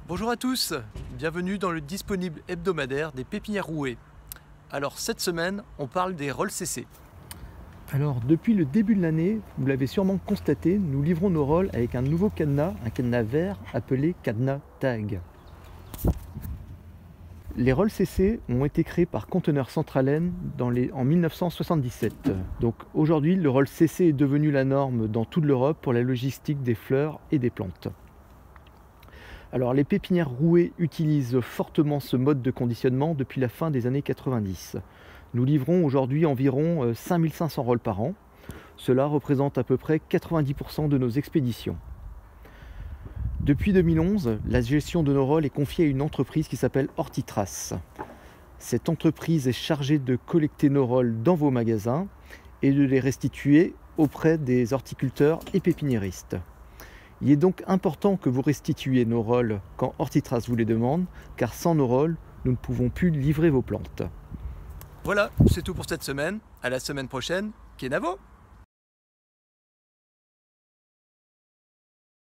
Bonjour à tous, bienvenue dans le disponible hebdomadaire des pépinières rouées. Alors cette semaine, on parle des rolls CC. Alors, depuis le début de l'année, vous l'avez sûrement constaté, nous livrons nos rolls avec un nouveau cadenas, un cadenas vert appelé cadenas tag. Les rolls CC ont été créés par Conteneurs Centralen en 1977. Donc aujourd'hui, le roll CC est devenu la norme dans toute l'Europe pour la logistique des fleurs et des plantes. Alors, les pépinières rouées utilisent fortement ce mode de conditionnement depuis la fin des années 90. Nous livrons aujourd'hui environ 5500 rolls par an. Cela représente à peu près 90% de nos expéditions. Depuis 2011, la gestion de nos rolls est confiée à une entreprise qui s'appelle Hortitrace. Cette entreprise est chargée de collecter nos rolls dans vos magasins et de les restituer auprès des horticulteurs et pépiniéristes. Il est donc important que vous restituiez nos rolls quand Hortitrace vous les demande, car sans nos rolls, nous ne pouvons plus livrer vos plantes. Voilà, c'est tout pour cette semaine. À la semaine prochaine. Kenavo!